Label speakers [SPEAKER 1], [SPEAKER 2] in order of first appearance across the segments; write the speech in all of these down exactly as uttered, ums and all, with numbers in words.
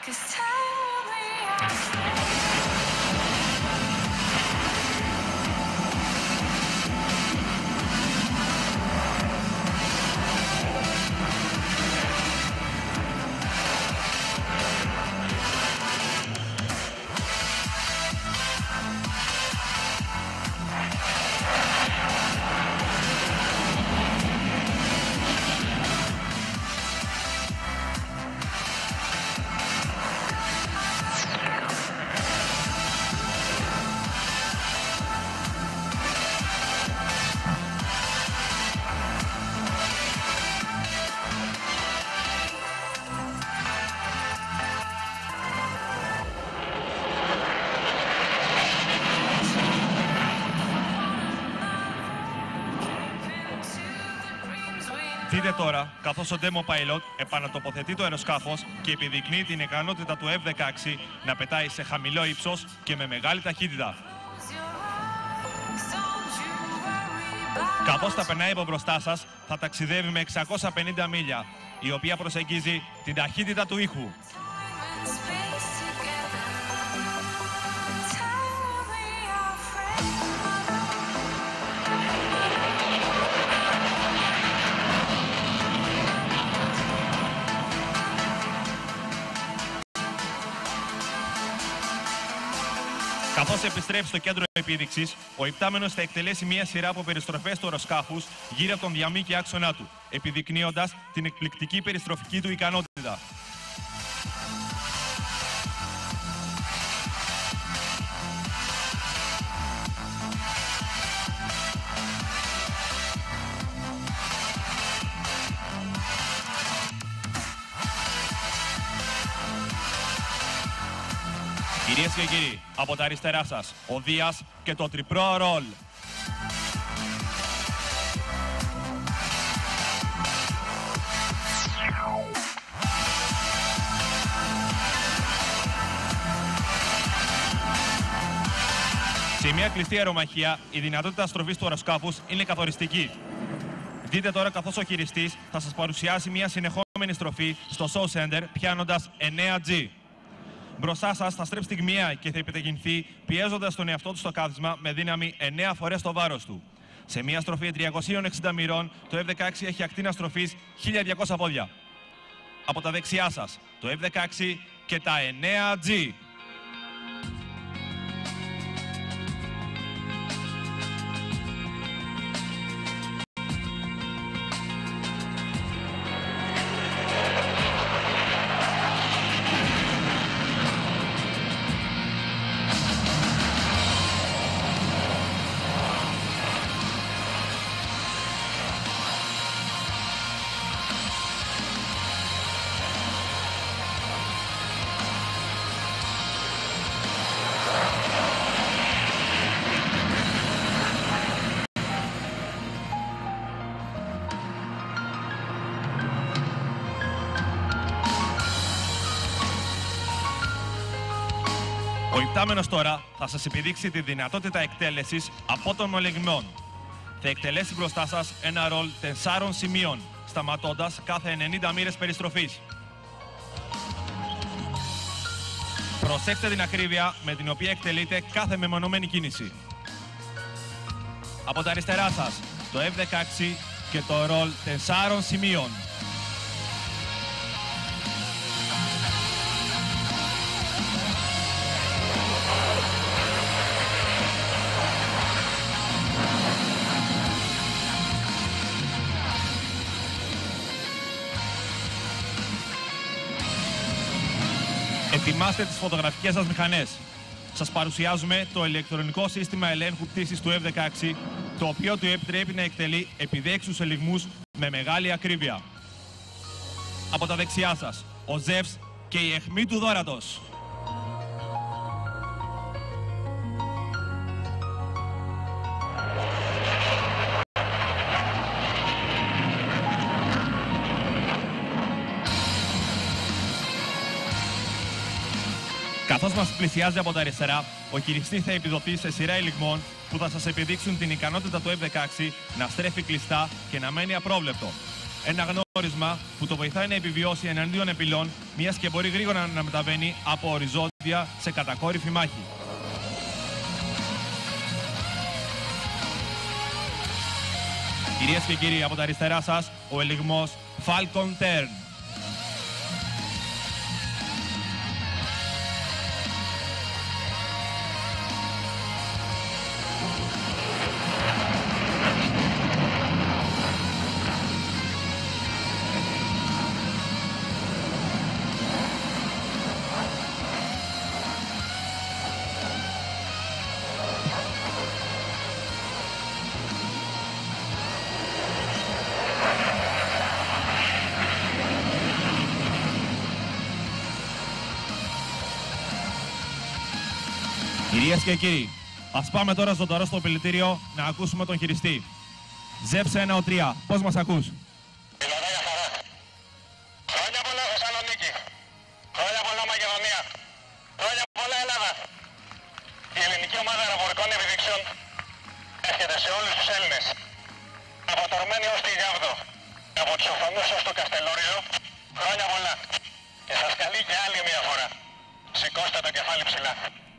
[SPEAKER 1] Δείτε τώρα, καθώς ο Demo Pilot επανατοποθετεί το αεροσκάφος και επιδεικνύει την ικανότητα του εφ δεκαέξι να πετάει σε χαμηλό ύψος και με μεγάλη ταχύτητα. Καθώς τα περνάει από μπροστά σας, θα ταξιδεύει με εξακόσια πενήντα μίλια, η οποία προσεγγίζει την ταχύτητα του ήχου. Καθώς επιστρέψει στο κέντρο επίδειξης, ο υπτάμενος θα εκτελέσει μια σειρά από περιστροφές του αεροσκάφους γύρω από τον διαμήκη άξονά του, επιδεικνύοντας την εκπληκτική περιστροφική του ικανότητα. Κυρίες και κύριοι, από τα αριστερά σας, ο Δίας και το τριπλό ρολ. Σε μια κλειστή αερομαχία, η δυνατότητα στροφής του αεροσκάφους είναι καθοριστική. Δείτε τώρα καθώς ο χειριστής θα σας παρουσιάσει μια συνεχόμενη στροφή στο show center πιάνοντας εννέα τζι. Μπροστά σας θα στρέψει στιγμιαία και θα επιτεγγυνθεί πιέζοντας τον εαυτό του στο κάθισμα με δύναμη εννέα φορές το βάρος του. Σε μια στροφή τριακοσίων εξήντα μοιρών, το εφ δεκαέξι έχει ακτίνα στροφής χίλια διακόσια πόδια. Από τα δεξιά σας, το εφ δεκαέξι και τα εννέα τζι. Ο υπτάμενος τώρα θα σας επιδείξει τη δυνατότητα εκτέλεσης από των μολεγμών. Θα εκτελέσει μπροστά σας ένα ρολ τεσσάρων σημείων, σταματώντας κάθε ενενήντα μοίρες περιστροφής. Προσέξτε την ακρίβεια με την οποία εκτελείται κάθε μεμονωμένη κίνηση. Από τα αριστερά σας, το εφ δεκαέξι και το ρολ τεσσάρων σημείων. Ετοιμάστε τις φωτογραφικές σας μηχανές. Σας παρουσιάζουμε το ηλεκτρονικό σύστημα ελέγχου πτήσης του εφ δεκαέξι, το οποίο του επιτρέπει να εκτελεί επιδέξιους ελιγμούς με μεγάλη ακρίβεια. Από τα δεξιά σας, ο Ζεύς και η αιχμή του δώρατος. Καθώς μας πλησιάζει από τα αριστερά, ο χειριστής θα επιδοθεί σε σειρά ελιγμών που θα σας επιδείξουν την ικανότητα του εφ δεκαέξι να στρέφει κλειστά και να μένει απρόβλεπτο. Ένα γνώριο γνώρισμα που το βοηθάει να επιβιώσει εναντίον επιλών, μιας και μπορεί γρήγορα να μεταβαίνει από οριζόντια σε κατακόρυφη μάχη. Κυρίες και κύριοι, από τα αριστερά σας, ο ελιγμός Falcon Tern. Κυρίες και κύριοι, ας πάμε τώρα ζωντανό στο πιλητήριο να ακούσουμε τον χειριστή. Ζεύς ένα τρία, πώς μας ακούς?
[SPEAKER 2] Φιλαδά για χαρά. Χρόνια πολλά Θεσσαλονίκη. Χρόνια πολλά Μακεδονία. Χρόνια πολλά Ελλάδα. Η ελληνική ομάδα αεροπορικών επιδείξεων έρχεται σε όλους τους Έλληνες. Από το Ορμένη ως τη Γιάβδο. Από τους Οφθονούς ως το Καστελόριζο. Χρόνια πολλά. Και σας καλεί και άλλη μια φορά. Σηκώστε το κεφάλι ψηλά.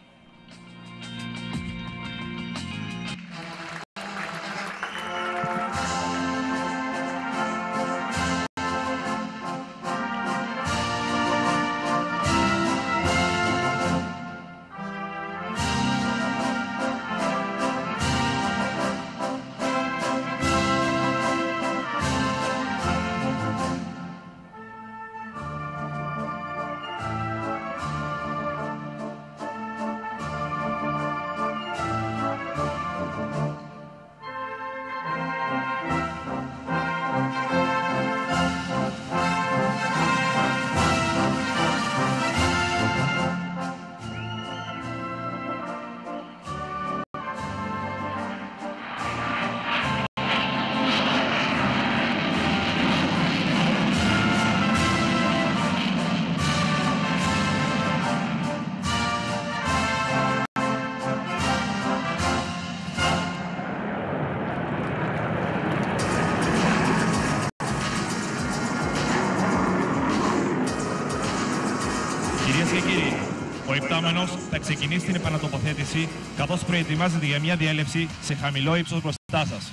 [SPEAKER 1] Κυρίες και κύριοι, ο υπτάμενος θα ξεκινήσει την επανατοποθέτηση καθώς προετοιμάζεται για μια διέλευση σε χαμηλό ύψος μπροστά σας.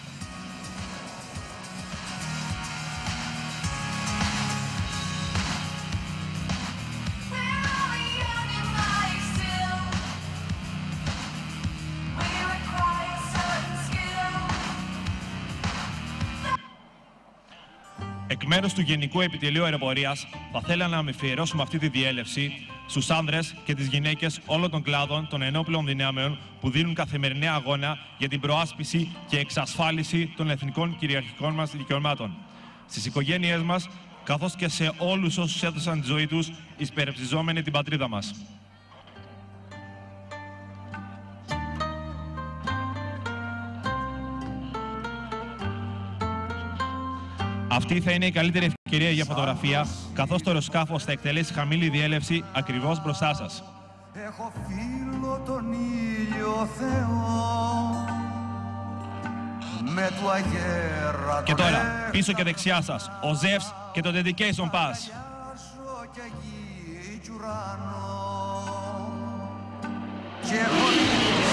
[SPEAKER 1] Εκ μέρους του Γενικού Επιτελείου Αεροπορίας, θα θέλαμε να αφιερώσουμε αυτή τη διέλευση στους άνδρες και τις γυναίκες όλων των κλάδων των ενόπλων δυνάμεων που δίνουν καθημερινά αγώνα για την προάσπιση και εξασφάλιση των εθνικών κυριαρχικών μας δικαιωμάτων. Στις οικογένειές μας, καθώς και σε όλους όσους έδωσαν τη ζωή τους υπερψιζόμενοι την πατρίδα μας. Αυτή θα είναι η καλύτερη ευκαιρία για φωτογραφία, καθώς το αεροσκάφος θα εκτελέσει χαμηλή διέλευση ακριβώς μπροστά σας.
[SPEAKER 3] Έχω φίλο τον ήλιο Θεό, με του αγέρα.
[SPEAKER 1] Και τώρα, πίσω και δεξιά σας, ο Ζεύς και το Dedication Pass.
[SPEAKER 3] Και γη κι ουρανό, και χωρίς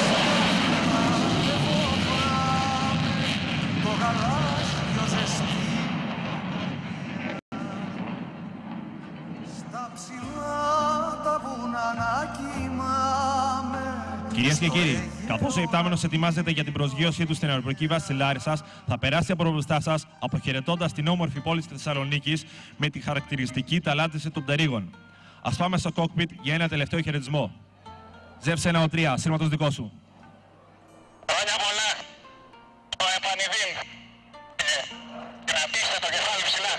[SPEAKER 3] το γαλάζιο ζεστή.
[SPEAKER 1] Κυρίες και κύριοι, καθώς ο υπτάμενος ετοιμάζεται για την προσγείωσή του στην αεροπορική βάση της Λάρισσας, θα περάσει από μπροστά σας, αποχαιρετώντας την όμορφη πόλη της Θεσσαλονίκης με τη χαρακτηριστική ταλάντιση των πτερίγων. Ας πάμε στο κόκπιτ για ένα τελευταίο χαιρετισμό. Ζεύς ένα τρία, σύρματος δικό σου.
[SPEAKER 2] Χρόνια πολλά, το επανειδήν. Ε, κρατήστε το κεφάλι ψηλά.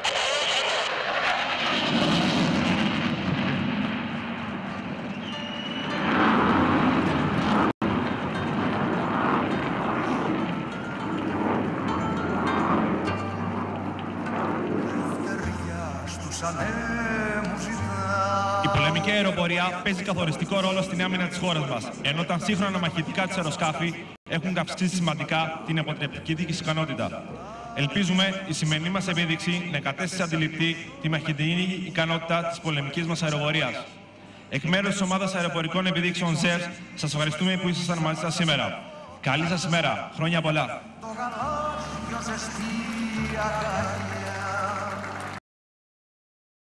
[SPEAKER 1] Η πολεμική αεροπορία παίζει καθοριστικό ρόλο στην άμυνα της χώρας μας, ενώ τα σύγχρονα μαχητικά της αεροσκάφη έχουν αυξήσει σημαντικά την αποτρεπτική της ικανότητα. Ελπίζουμε η σημερινή μας επίδειξη να κατέστησε αντιληπτή τη μαχητική ικανότητα της πολεμικής μας αεροπορίας. Εκ μέρους της ομάδας αεροπορικών επιδείξεων ΖΕΣ, σας ευχαριστούμε που ήσασταν μαζί σας σήμερα. Καλή σας ημέρα. Χρόνια πολλά.
[SPEAKER 3] Το γαλάζιο ζεστή αγάπη